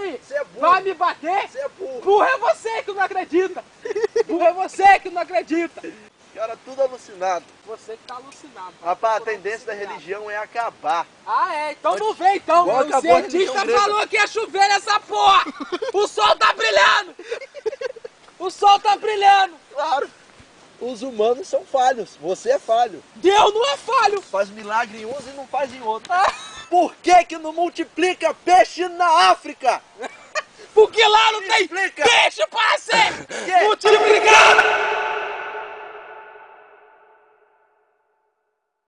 aí? Você é burro. Vai me bater? Você é burro. Burro é você que não acredita. Burro é você que não acredita. Cara, tudo alucinado. Você que tá alucinado. Rapaz, a tendência da religião é acabar. Ah, é? Então não vem, então. Igual O acabou a cientista religião grega. falou que ia chover nessa porra. O sol tá brilhando. O sol tá brilhando. Claro. Os humanos são falhos. Você é falho. Deus não é falho. Faz milagre em uns e não faz em outros. Por que não multiplica peixe na África? Porque lá não Me tem explica. peixe para ser Que? multiplicado.